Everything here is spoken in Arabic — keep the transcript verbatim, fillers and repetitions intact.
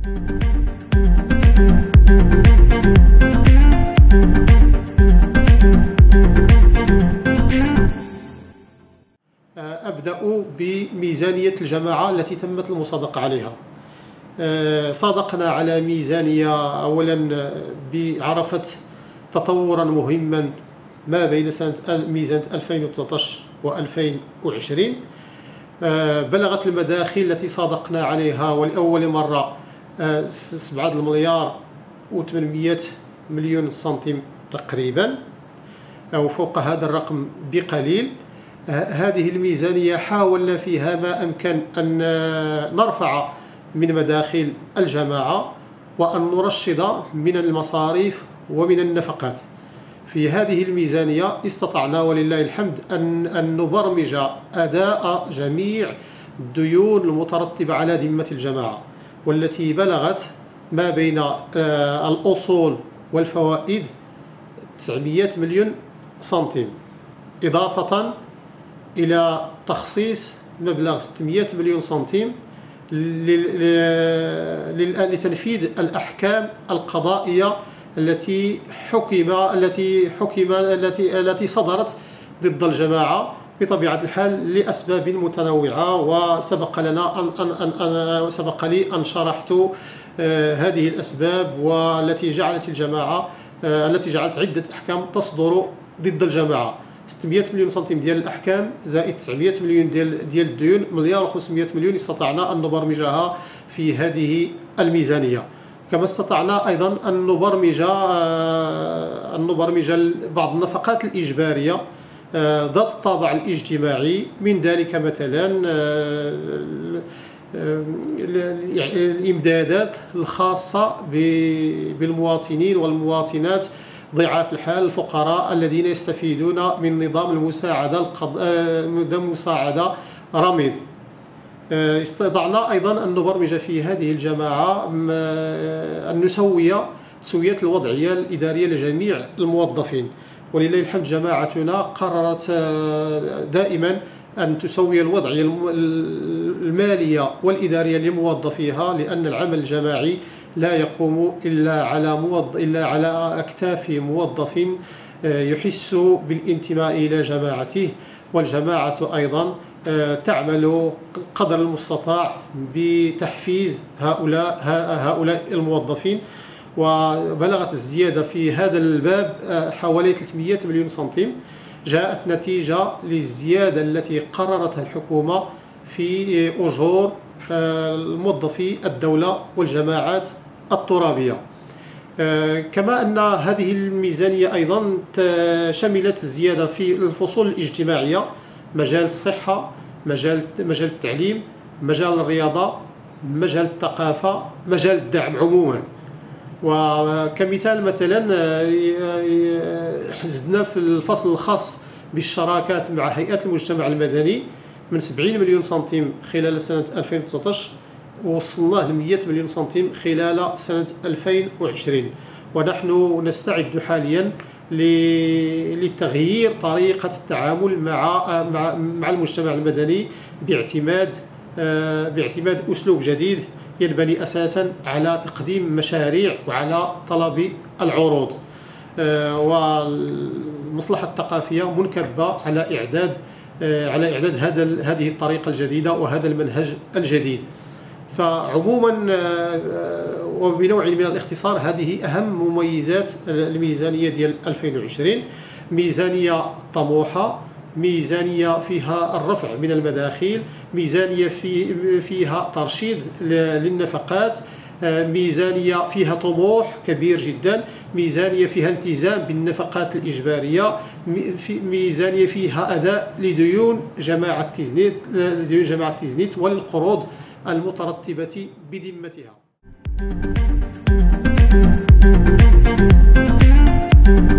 أبدأ بميزانية الجماعة التي تمت المصادقة عليها. صادقنا على ميزانية أولا بعرفة تطورا مهما ما بين سنة ميزانية ألفين وتسعة عشر و ألفين وعشرين. بلغت المداخل التي صادقنا عليها ولأول مرة سبعة مليار وثمانمئة مليون سنتيم تقريبا، أو فوق هذا الرقم بقليل. هذه الميزانية حاولنا فيها ما أمكن أن نرفع من مداخل الجماعة وأن نرشد من المصاريف ومن النفقات. في هذه الميزانية استطعنا ولله الحمد أن, أن نبرمج أداء جميع الديون المترتبة على ذمة الجماعة، والتي بلغت ما بين الأصول والفوائد تسعمئة مليون سنتيم، إضافة إلى تخصيص مبلغ ستمئة مليون سنتيم لتنفيذ الأحكام القضائية التي حكم التي حكم التي التي صدرت ضد الجماعة بطبيعة الحال لأسباب متنوعة، وسبق لنا أن أن أن, أن سبق لي أن شرحت هذه الأسباب والتي جعلت الجماعة التي جعلت عدة أحكام تصدر ضد الجماعة. ستمئة مليون سنتيم ديال الأحكام زائد تسعمئة مليون ديال ديال الديون، مليار وخمسمئة مليون استطعنا أن نبرمجها في هذه الميزانية. كما استطعنا أيضا أن نبرمج أن نبرمج بعض النفقات الإجبارية ذات الطابع الاجتماعي، من ذلك مثلا الإمدادات الخاصة بالمواطنين والمواطنات ضعاف الحال الفقراء الذين يستفيدون من نظام المساعدة القض... مساعدة رميد. استطعنا أيضا أن نبرمج في هذه الجماعة أن نسوي تسوية الوضعية الإدارية لجميع الموظفين، ولله الحمد جماعتنا قررت دائما أن تسوي الوضعية المالية والإدارية لموظفيها، لأن العمل الجماعي لا يقوم إلا على موظ... إلا على أكتاف موظف يحس بالانتماء إلى جماعته. والجماعة أيضا تعمل قدر المستطاع بتحفيز هؤلاء هؤلاء الموظفين، وبلغت الزيادة في هذا الباب حوالي ثلاثمئة مليون سنتيم، جاءت نتيجة للزيادة التي قررتها الحكومة في أجور موظفي الدولة والجماعات الترابية. كما أن هذه الميزانية أيضا شملت الزيادة في الفصول الاجتماعية، مجال الصحة، مجال مجال التعليم، مجال الرياضة، مجال الثقافة، مجال الدعم عموما. وكمثال مثلا زدنا في الفصل الخاص بالشراكات مع هيئات المجتمع المدني من سبعين مليون سنتيم خلال سنة ألفين وتسعة عشر ووصلناه ل مئة مليون سنتيم خلال سنة ألفين وعشرين. ونحن نستعد حاليا لتغيير طريقة التعامل مع مع مع المجتمع المدني باعتماد باعتماد أسلوب جديد ينبني أساسا على تقديم مشاريع وعلى طلب العروض. والمصلحة الثقافية منكبة على إعداد على إعداد هذا هذه الطريقة الجديدة وهذا المنهج الجديد. فعموما وبنوع من الاختصار هذه أهم مميزات الميزانية ديال ألفين وعشرين. ميزانية طموحة، ميزانية فيها الرفع من المداخيل، ميزانية في فيها ترشيد للنفقات، ميزانية فيها طموح كبير جدا، ميزانية فيها التزام بالنفقات الإجبارية، ميزانية فيها أداء لديون جماعة تيزنيت لديون جماعة تيزنيت والقروض المترتبة بذمتها.